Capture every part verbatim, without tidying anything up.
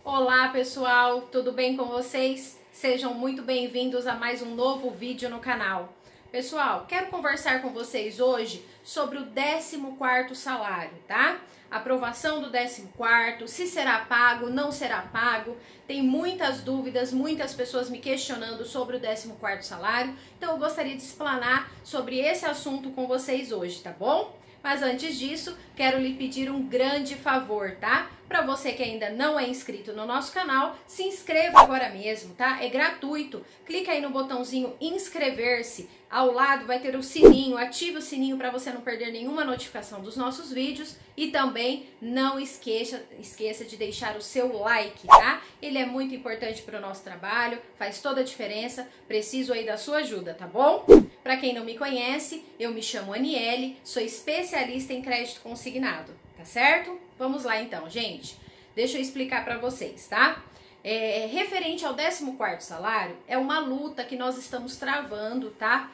Olá pessoal, tudo bem com vocês? Sejam muito bem-vindos a mais um novo vídeo no canal. Pessoal, quero conversar com vocês hoje sobre o décimo quarto salário, tá? Aprovação do décimo quarto, se será pago, não será pago. Tem muitas dúvidas, muitas pessoas me questionando sobre o décimo quarto salário. Então eu gostaria de explanar sobre esse assunto com vocês hoje, tá bom? Mas antes disso, quero lhe pedir um grande favor, tá? Para você que ainda não é inscrito no nosso canal, se inscreva agora mesmo, tá? É gratuito. Clica aí no botãozinho inscrever-se. Ao lado vai ter o sininho, ative o sininho para você não perder nenhuma notificação dos nossos vídeos. E também não esqueça, esqueça de deixar o seu like, tá? Ele é muito importante para o nosso trabalho, faz toda a diferença. Preciso aí da sua ajuda, tá bom? Para quem não me conhece, eu me chamo Aniele, sou especialista em crédito consignado, tá certo? Vamos lá então, gente. Deixa eu explicar para vocês, tá? É, referente ao décimo quarto salário, é uma luta que nós estamos travando, tá?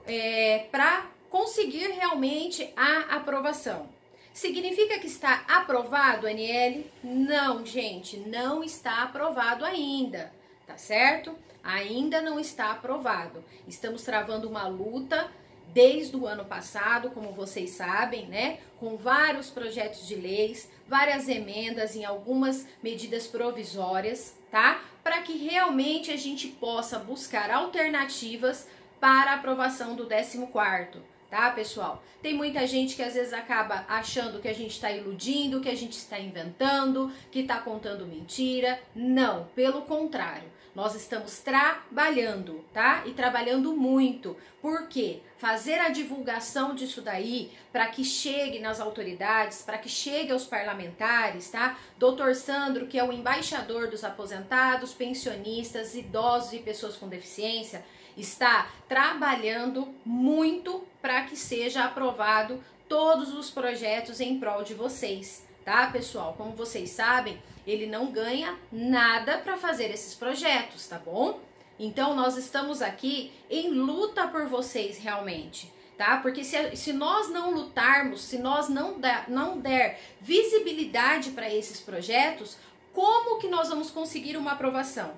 É, para conseguir realmente a aprovação. Significa que está aprovado, Aniele? Não, gente, não está aprovado ainda, tá certo? Ainda não está aprovado. Estamos travando uma luta desde o ano passado, como vocês sabem, né? Com vários projetos de leis, várias emendas em algumas medidas provisórias, tá? Para que realmente a gente possa buscar alternativas para a aprovação do décimo quarto. Tá, pessoal? Tem muita gente que às vezes acaba achando que a gente está iludindo, que a gente está inventando, que está contando mentira. Não, pelo contrário. Nós estamos trabalhando, tá? E trabalhando muito. Por quê? Fazer a divulgação disso daí para que chegue nas autoridades, para que chegue aos parlamentares, tá? doutor Sandro, que é o embaixador dos aposentados, pensionistas, idosos e pessoas com deficiência, está trabalhando muito para que seja aprovado todos os projetos em prol de vocês, tá, pessoal? Como vocês sabem, ele não ganha nada para fazer esses projetos, tá bom? Então, nós estamos aqui em luta por vocês realmente, tá? Porque se, se nós não lutarmos, se nós não, der, não der visibilidade para esses projetos, como que nós vamos conseguir uma aprovação?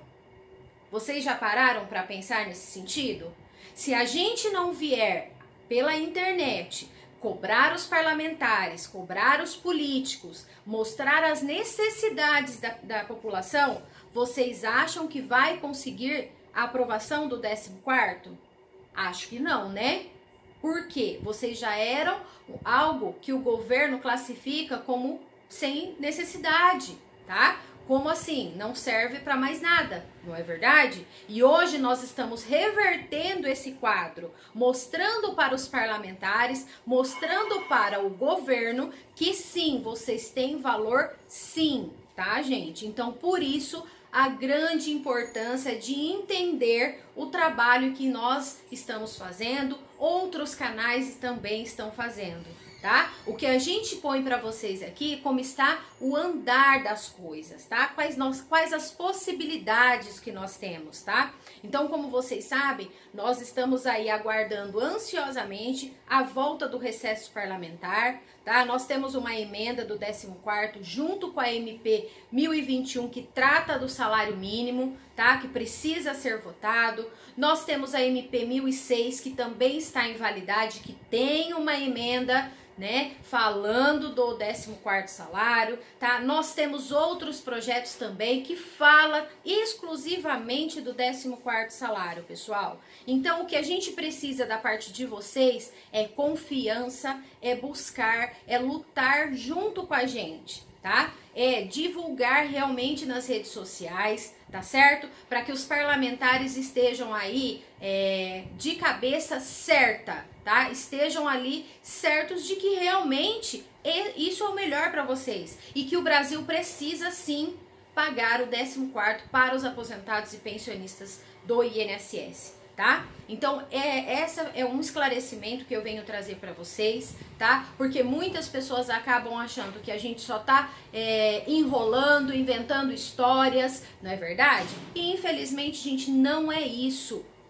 Vocês já pararam para pensar nesse sentido? Se a gente não vier pela internet cobrar os parlamentares, cobrar os políticos, mostrar as necessidades da, da população, vocês acham que vai conseguir a aprovação do décimo quarto? Acho que não, né? Por quê? Vocês já eram algo que o governo classifica como sem necessidade, tá? Como assim? Não serve para mais nada, não é verdade? E hoje nós estamos revertendo esse quadro, mostrando para os parlamentares, mostrando para o governo que sim, vocês têm valor sim, tá, gente? Então, por isso, a grande importância de entender o trabalho que nós estamos fazendo, outros canais também estão fazendo. Tá? O que a gente põe para vocês aqui, como está o andar das coisas, tá? Quais, nós, quais as possibilidades que nós temos, tá? Então, como vocês sabem, nós estamos aí aguardando ansiosamente a volta do recesso parlamentar, tá? Nós temos uma emenda do décimo quarto junto com a M P mil e vinte e um que trata do salário mínimo, tá? Que precisa ser votado. Nós temos a M P mil e seis que também está em validade, que tem uma emenda, né, falando do décimo quarto salário, tá? Nós temos outros projetos também que fala exclusivamente do décimo quarto salário, pessoal. Então, o que a gente precisa da parte de vocês é confiança, é buscar, é lutar junto com a gente, tá? É divulgar realmente nas redes sociais, tá certo? Para que os parlamentares estejam aí é, de cabeça certa, tá? Estejam ali certos de que realmente isso é o melhor para vocês e que o Brasil precisa sim pagar o décimo quarto para os aposentados e pensionistas do I N S S. Tá? Então, é, essa é um esclarecimento que eu venho trazer para vocês, tá? Porque muitas pessoas acabam achando que a gente só tá é, enrolando, inventando histórias, não é verdade? E infelizmente, gente, não é isso,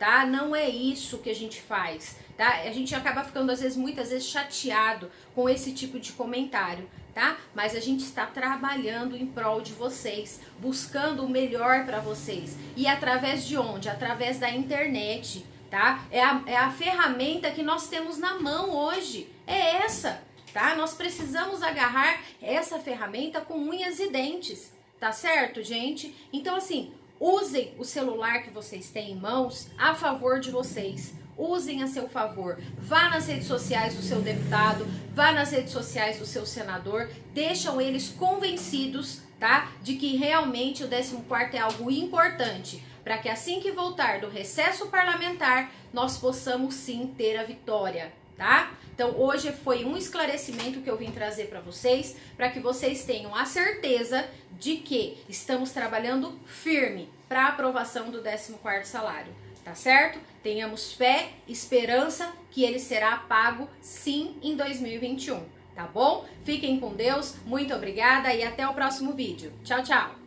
tá? Não é isso que a gente faz, tá? A gente acaba ficando às vezes, muitas vezes chateado com esse tipo de comentário, tá? Mas a gente está trabalhando em prol de vocês, buscando o melhor para vocês. E através de onde? Através da internet, tá? É a, é a ferramenta que nós temos na mão hoje, é essa, tá? Nós precisamos agarrar essa ferramenta com unhas e dentes, tá certo, gente? Então, assim, usem o celular que vocês têm em mãos a favor de vocês. Usem a seu favor. Vá nas redes sociais do seu deputado, vá nas redes sociais do seu senador, deixam eles convencidos, tá? De que realmente o décimo quarto é algo importante, para que assim que voltar do recesso parlamentar, nós possamos sim ter a vitória, tá? Então hoje foi um esclarecimento que eu vim trazer para vocês, para que vocês tenham a certeza de que estamos trabalhando firme para a aprovação do décimo quarto salário, tá certo? Tenhamos fé, esperança que ele será pago sim em dois mil e vinte e um, tá bom? Fiquem com Deus, muito obrigada e até o próximo vídeo. Tchau, tchau!